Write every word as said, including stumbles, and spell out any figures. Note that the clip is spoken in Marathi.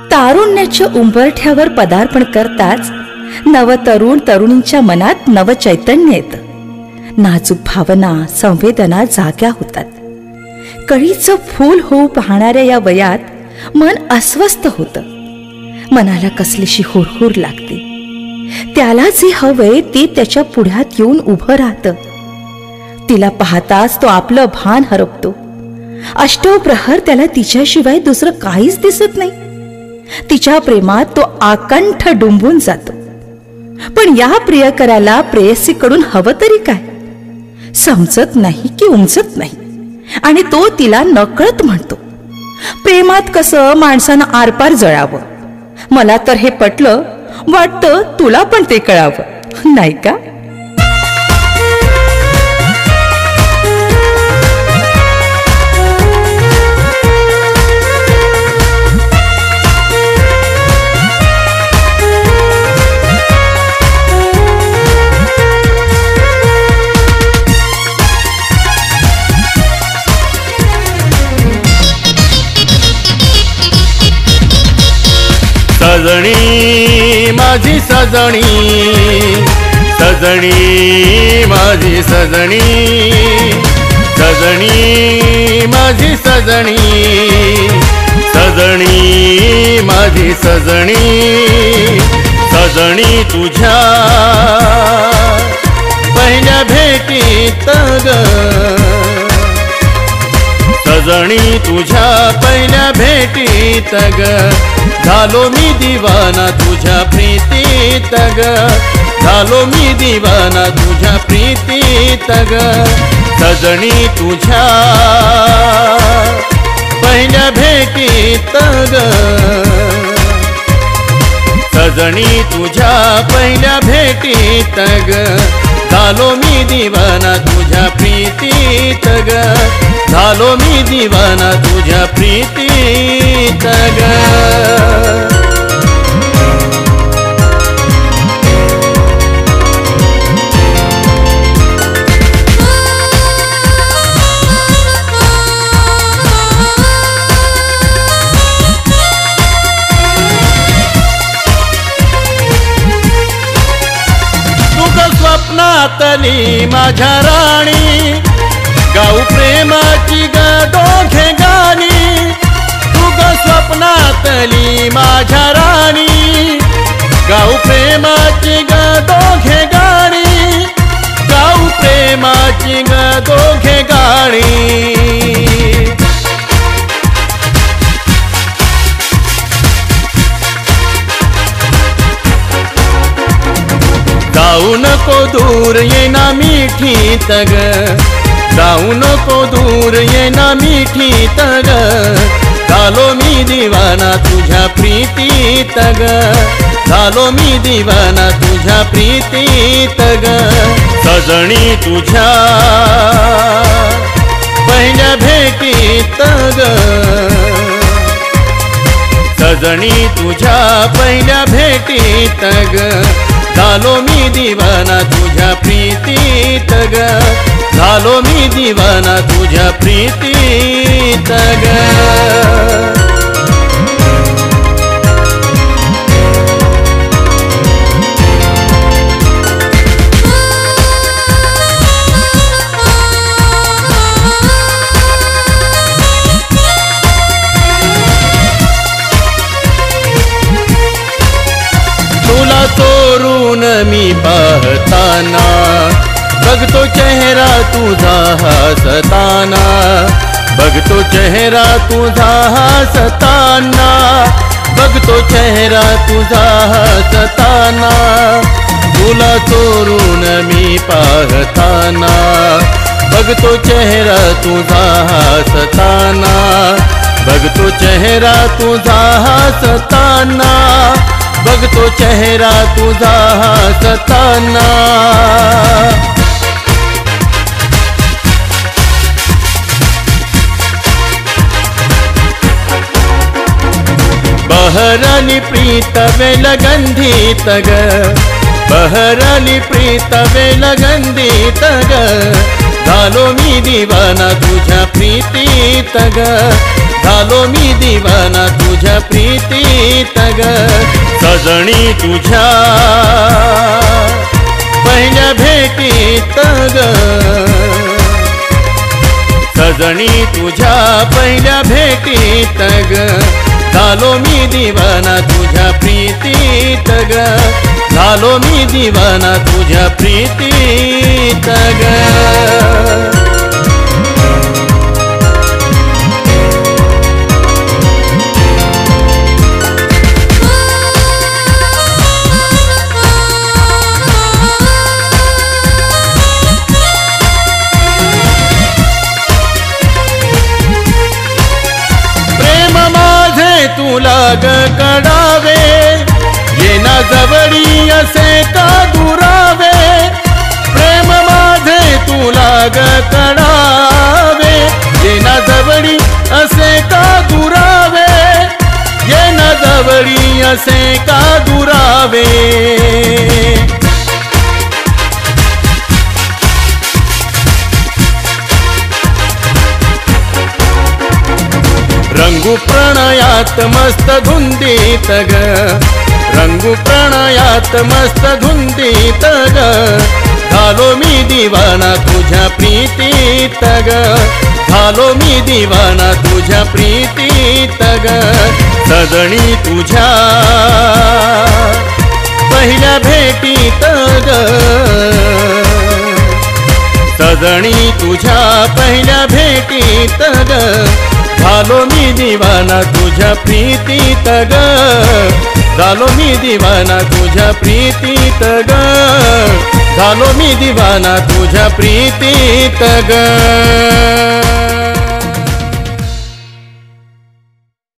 तारुण्याच्या उंबरठ्यावर पदार्पण करताच नवतरुण तरुणींच्या मनात नव चैतन्य येतं. नाजूक भावना संवेदना जाग्या होतात. कळीचं फूल होऊ पाहणाऱ्या या वयात मन अस्वस्थ होतं. मनाला कसलीशी हुरहुर लागते. त्याला जे हवंय ते त्याच्या पुढ्यात येऊन उभं राहतं. तिला पाहताच तो आपलं भान हरपतो. अष्टव प्रहर त्याला तिच्याशिवाय दुसरं काहीच दिसत नाही. तिच्या प्रेमात तो आकंठ डुंबून जातो. पण या प्रियकराला प्रेयसीकडून हवं तरी काय समजत नाही की उमजत नाही. आणि तो तिला नकळत म्हणतो. प्रेमात कसं माणसानं आरपार जळावं. मला तर हे पटलं. वाटतं तुला पण ते कळावं नाही का? सजणी माझी सजणी, सजणी माझी सजणी, सजणी माझी सजणी, सजणी माझी सजणी, सजणी तुझ्या पहिल्या भेटीत ग, सजणी तुझ्या पहिल्या भेटीत ग, झालो मी दिवाना तुझ्या प्रीतीत ग, झालो मी दिवाना तुझ्या प्रीतीत ग, सजणी तुझ्या पहिल्या भेटीत ग, सजणी तुझ्या पहिल्या भेटीत ग, झालो मी दिवाना तुझ्या प्रीतीत ग, झालो मी दिवाना तुझ्या प्रीतीत ग. स्वप्नातली माझ्या राणी, गाऊ प्रेमाची ग दोघे गाणी, तू ग स्वप्नातली माझ्या राणी, गाऊ प्रेमाची ग दोघे गाणी, गाऊ प्रेमाची ग दोघे गाणी. जाऊ नको दूर येना मिठीत ग, जाऊ नको दूर येना मिठीत ग, झालो मी दिवाना तुझ्या प्रीतीत ग, झालो मी दिवाना तुझ्या प्रीतीत ग, सजणी तुझ्या पहिल्या भेटीत ग, सजणी तुझ्या पहिल्या भेटीत ग, झालो मी दिवाना तुझ्या प्रीतीत ग, झालो मी दिवाना तुझ्या प्रीतीत ग. तुला चोरून मी पाहताना, बघतो चेहरा तुझा हसताना, बघतो चेहरा तुझा हसताना, बघतो चेहरा तुझा हसताना, तुला चोरून मी पाहताना, बघतो चेहरा तुझा हसताना, बघतो चेहरा तुझा हसताना, बघतो चेहरा तुझा हसताना. बहरली प्रीत वेल गंधीत ग, बहरली प्रीत वेल गंधीत ग, झालो मी दिवाना तुझ्या प्रीतीत ग, झालो मी दिवाना तुझ्या प्रीतीत ग सजणी तुझ्या पहिल्या भेटीत ग सजणी तुझ्या पहिल्या भेटीत ग झालो मी दिवाना तुझ्या प्रीतीत ग झालो मी दिवाना तुझ्या प्रीतीत ग तुला ग कडावे येना जवळी असे का दुरावे प्रेम माझे तुला ग कडावे येना जवळी असे का दुरावे येना जवळी असे का दुरावे रंगू प्रणयात मस्त धुंदीत ग रंगू प्रणयात मस्त धुंदीत ग झालो मी दिवाना तुझ्या प्रीतीत ग झालो मी दिवाना तुझ्या प्रीतीत ग सजणी तुझ्या पहिल्या भेटीत ग सजणी तुझ्या पहिल्या भेटीत ग झालो मी दिवाना तुझ्या प्रीतीत ग झालो मी दिवाना तुझ्या प्रीतीत ग झालो मी दिवाना तुझ्या प्रीतीत ग